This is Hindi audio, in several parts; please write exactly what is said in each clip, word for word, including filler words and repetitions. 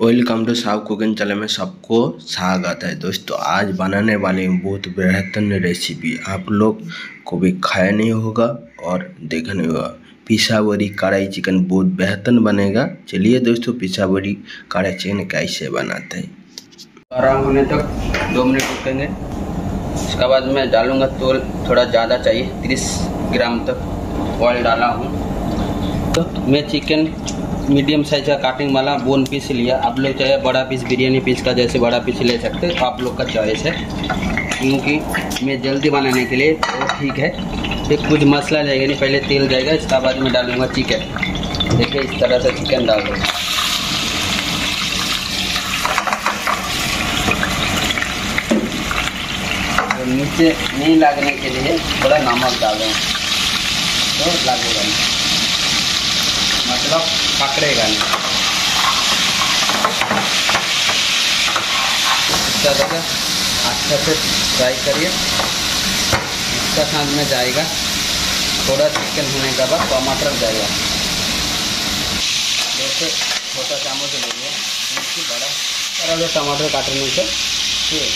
Welcome to Sahab cooking channel में सबको स्वागत है। दोस्तों आज बनाने वाले बहुत बेहतरीन रेसिपी, आप लोग को भी खाया नहीं होगा और देखा नहीं होगा। पिशावरी कढ़ाई चिकन बहुत बेहतरीन बनेगा। चलिए दोस्तों पिशावरी कढ़ाई चिकन कैसे बनाते हैं। गरम होने तक दो मिनट रुकेंगे। उसके बाद मैं डालूंगा तो थोड़ा ज़्यादा चाहिए, तीस ग्राम तक ऑयल डाला हूँ। तो मैं चिकन मीडियम साइज का काटिंग वाला बोन पीस लिया। आप लोग चाहे बड़ा पीस बिरयानी पीस का जैसे बड़ा पीस ले सकते हैं, तो आप लोग का चॉइस है, क्योंकि मैं जल्दी बनाने के लिए वो ठीक है। फिर कुछ मसाला जाएगा नहीं, पहले तेल जाएगा, इसके बाद में डालूंगा चिकन। देखिए इस तरह से चिकन डाल दूँगा। तो नीचे नहीं लगने के लिए थोड़ा नमक डालूँगा तो लगेगा नहीं, मतलब पकड़ेगा नहीं। इसका जगह अच्छा से फ्राई करिए। इसका साथ में जाएगा थोड़ा चिकन होने के बाद टमाटर जाएगा। जैसे छोटा चामच ले लिया, इसकी बड़ा बड़ा टमाटर काटने से फिर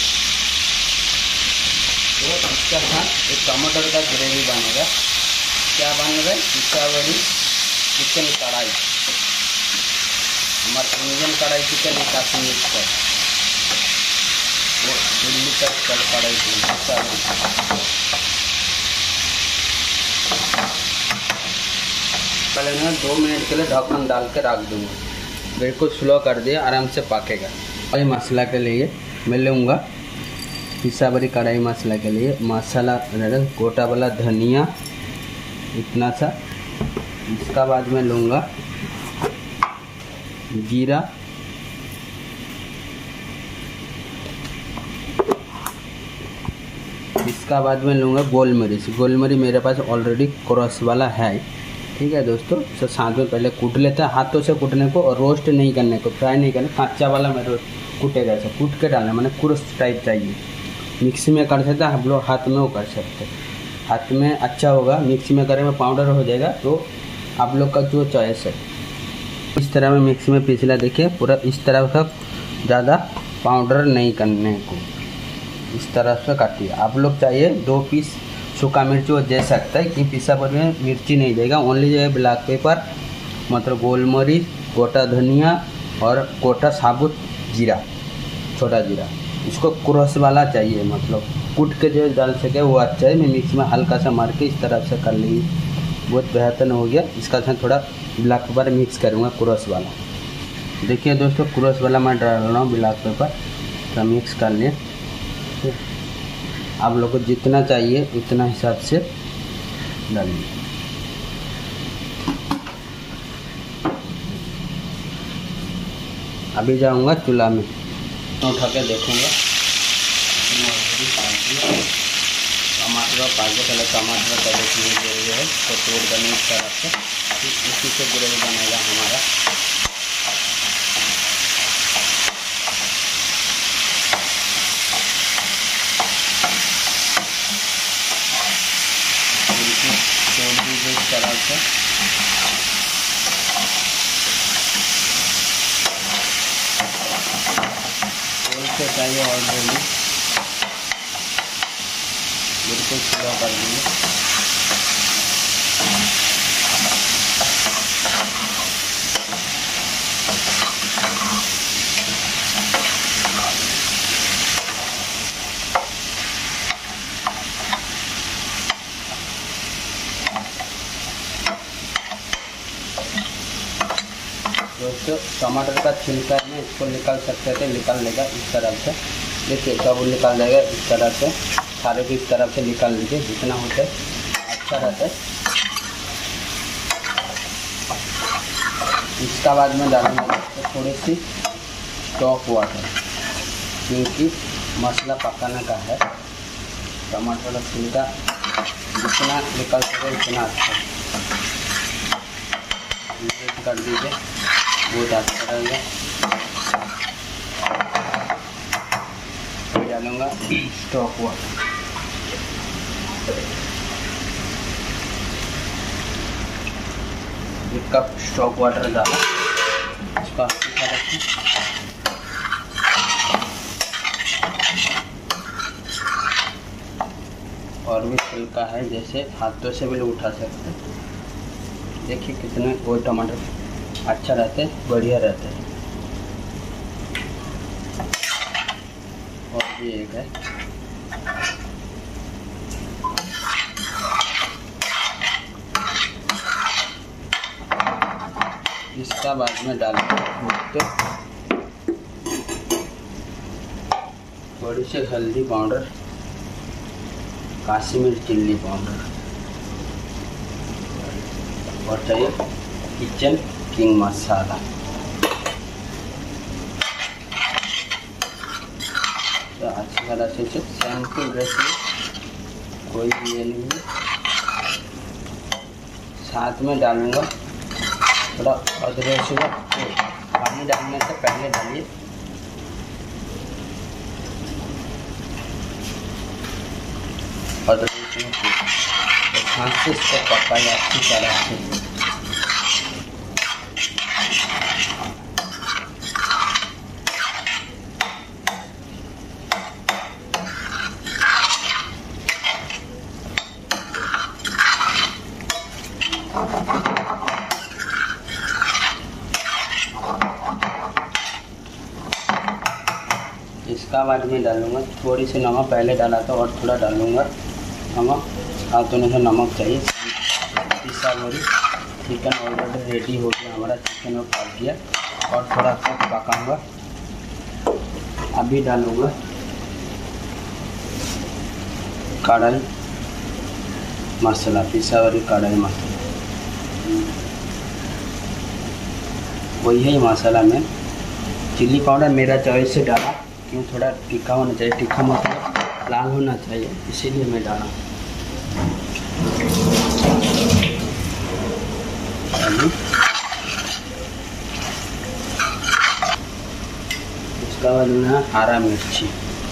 तो इसका साथ एक टमाटर का ग्रेवी बनेगा। क्या बनेगा? पिशावरी चिकन कढ़ाई, हमारे इंडियन कढ़ाई चिकन एक कश्मीर का वो दिल्ली का चल कढ़ाई चिकन। पहले मैं दो मिनट के लिए ढक्कन डाल के रख दूँगा। बिल्कुल स्लो कर दिया, आराम से पकेगा। और मसाला के लिए मैं लूँगा पिशावरी कढ़ाई मसाला के लिए मसाला गोटा वाला धनिया इतना सा। इसका बाद में लूँगा जीरा, इसका बाद में लूँगा गोल मरीच। गोल मरीच मेरे पास ऑलरेडी क्रॉस वाला है, ठीक है दोस्तों। तो साथ में पहले कूट लेते हैं, हाथों से कूटने को और रोस्ट नहीं करने को, फ्राई नहीं करना। कच्चा वाला मेरे कूटेगा, ऐसा कूट के डालना, मैंने क्रॉस टाइप चाहिए। मिक्सी में कर सकते हैं हम लोग, हाथ में वो कर सकते हैं। हाथ में अच्छा होगा, मिक्सी में करेंगे पाउडर हो जाएगा, तो आप लोग का जो चॉइस है। इस तरह में मिक्सी में पिसला, देखिए पूरा इस तरह का, ज़्यादा पाउडर नहीं करने को, इस तरह से काटिए। आप लोग चाहिए दो पीस सूखा मिर्च वो दे सकता है, कि पिशावरी में मिर्ची नहीं देगा, ओनली जो है ब्लैक पेपर, मतलब गोल मरीच, गोटा धनिया और गोटा साबुत जीरा, छोटा जीरा। इसको क्रॉस वाला चाहिए, मतलब कूट के जो डाल सके वो अच्छा है। मैं मिक्स में हल्का सा मार के इस तरह से कर ली, बहुत बेहतरीन हो गया। इसका साथ थोड़ा ब्लैक पेपर मिक्स करूँगा क्रॉस वाला। देखिए दोस्तों क्रॉस वाला मैं डाल रहा हूँ ब्लैक पेपर, तो मिक्स कर लिए। आप लोग को जितना चाहिए उतना हिसाब से डालिए। अभी जाऊँगा चूल्हा में, उठा के देखूँगा टमाटर पाके, पहले टमाटर का देखने जरूरी है, तो तोड़ देने इस तरह से, फिर इसी से ग्रेवी बनेगा हमारा। तोड़ दीजिए इस तरह से। तोड़ के चाहिए और जल्दी बिल्कुल स्लो कर देंगे। दोस्तों टमाटर का छिलका में इसको निकाल सकते थे, निकाल लेगा इस तरह से। देखिए सब निकाल देगा इस तरह से, सारे को इस तरफ से निकाल लीजिए, जितना होता है अच्छा रहता है। इसका बाद में डालूंगा थोड़ी सी स्टॉक वाटर, क्योंकि मसाला पकाने का है। टमाटर का छिलका जितना निकल सके उतना अच्छा कर दीजिए, बहुत अच्छा रहेगा। डालूंगा स्टॉक वाटर, एक कप स्टॉक वाटर डाला। इसका हल्का रखें। और भी छिलका है, जैसे हाथों से भी लोग उठा सकते हैं। देखिए कितने वो टमाटर अच्छा रहते हैं, बढ़िया रहते हैं। और भी एक है, इसका बाद में डालते थोड़ी सी हल्दी पाउडर, काश्मीर चिल्ली पाउडर, और चाहिए किचन किंग मसाला। तो अच्छी तरह से सिंपल रेसिपी, कोई भी ये नहीं है। साथ में डालूंगा थोड़ा अदरक, पानी डालने से पहले डालिए। अदरक हाथ से इसको पकाइए अच्छी तरह से। इसका बाद में डालूंगा थोड़ी सी नमक, पहले डाला था और थोड़ा डालूंगा नमक। हाथों से नमक चाहिए। पिसा बोरी चिकन ऑलरेडी रेडी हो गया हमारा, चिकन को काट दिया और थोड़ा सा पकाऊंगा। अभी डालूंगा कढ़ाई मसाला, पिसा हुआ कढ़ाई मसाला, वही है मसाला में। चिल्ली पाउडर मेरा चॉइस से डाला, क्यों थोड़ा तीखा होना चाहिए, तीखा मतलब लाल होना चाहिए, इसीलिए मैं डाला। इसका बाद में हरा मिर्ची,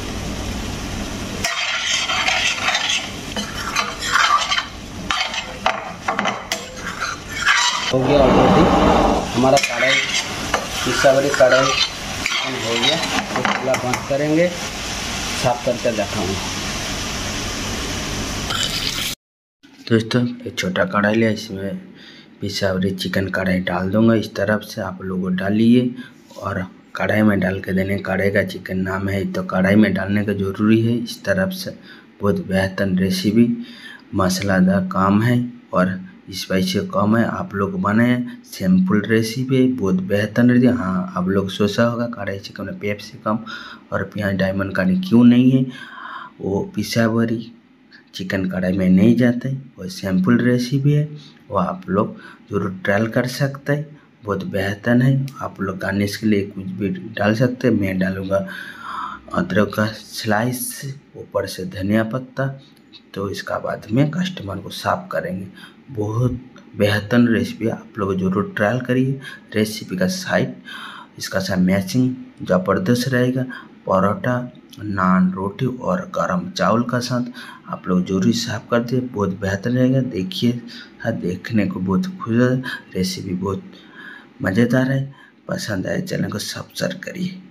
हो गया ऑलरेडी हमारा कढ़ाई, पिसा वाली कढ़ाई हो गया। तो चूल्हा बंद करेंगे, साफ करके दिखाऊंगा। दोस्तों एक छोटा कढ़ाई लिया, इसमें पिसा हुआ चिकन कढ़ाई डाल दूंगा। इस तरफ से आप लोग डालिए और कढ़ाई में डाल के देने। कढ़ाई का चिकन नाम है तो कढ़ाई में डालने का ज़रूरी है। इस तरफ से बहुत बेहतरीन रेसिपी, मसालेदार काम है और स्पाइसी कम है। आप लोग बनाए, सिंपल रेसिपी बहुत बेहतरीन रेसिपी। हाँ आप लोग सोचा होगा कढ़ाई चिकन में कैप्सिकम और प्याज डायमंड करी क्यों नहीं है, वो पिसा हुआ चिकन कढ़ाई में नहीं जाते, वो सिंपल रेसिपी है, वो आप लोग जरूर ट्राई कर सकते हैं। बहुत बेहतरीन है। आप लोग गार्निश के लिए कुछ भी डाल सकते हैं। मैं डालूँगा अदरक का स्लाइस, ऊपर से धनिया पत्ता। तो इसका बाद में कस्टमर को सर्व करेंगे। बहुत बेहतरीन रेसिपी, आप लोग जरूर ट्राई करिए। रेसिपी का साइड इसका सा मैचिंग ज़बरदस्त रहेगा। परोठा, नान, रोटी और गरम चावल का साथ आप लोग जरूर सर्व कर दिए, बहुत बेहतर रहेगा। देखिए देखने को बहुत खुश है, रेसिपी बहुत मज़ेदार है। पसंद आए चैनल को सब्सक्राइब करिए।